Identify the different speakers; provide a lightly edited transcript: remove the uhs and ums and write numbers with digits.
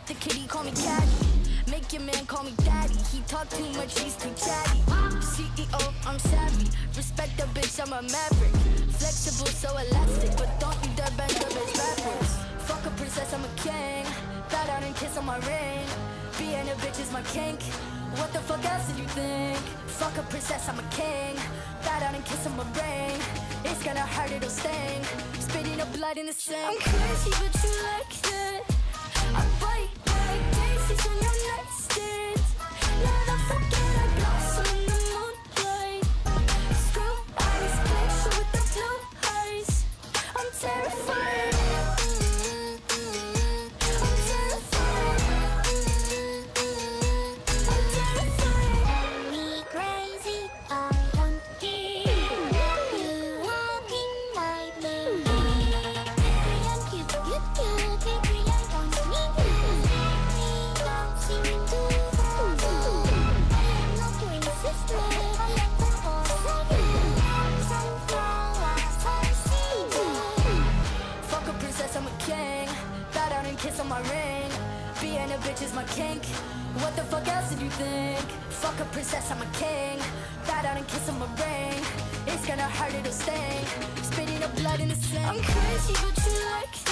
Speaker 1: the kitty, call me caddy. Make your man call me daddy. He talk too much, he's too chatty. CEO, I'm savvy. Respect the bitch, I'm a maverick. Flexible, so elastic, but don't you dare bend the bitch backwards. Fuck a princess, I'm a king. Bow down and kiss on my ring. Being a bitch is my kink. What the fuck else did you think? Fuck a princess, I'm a king. Bow down and kiss on my ring. It's gonna hurt, it'll sting. Spitting up blood in the sink. I'm crazy, but you like that. I bite like daisies on your nightstand. Never forget I blossom in the moonlight. Screw eyes, glacier with the blue eyes. I'm terrified. I'm terrified. I'm terrified.
Speaker 2: Me crazy, I don't care. You walk in my bed. 그냥 cute, 그냥 언니. We don't seem to fall. No princess, I'm not for sunflower, sunseed.
Speaker 1: Fuck a princess, I'm a king. Bow down and kiss on my ring. Being a bitch is my kink. What the fuck else did you think? Fuck a princess, I'm a king. Bow down and kiss on my ring. It's gonna hurt, it'll sting. Spitting up blood in the sink. I'm crazy, but you like